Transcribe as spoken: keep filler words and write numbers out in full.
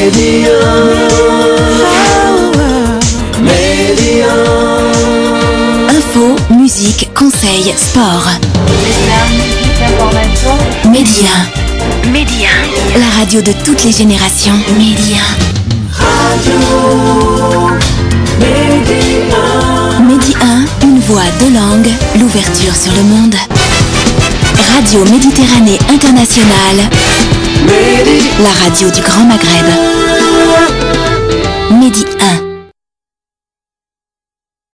Média. Média. Info, musique, conseils, sport. Média. Média. La radio de toutes les générations. Média. Radio. Média. Medi un, une voix, deux langues, l'ouverture sur le monde. Radio Méditerranée Internationale. Média. La radio du Grand Maghreb. Medi un.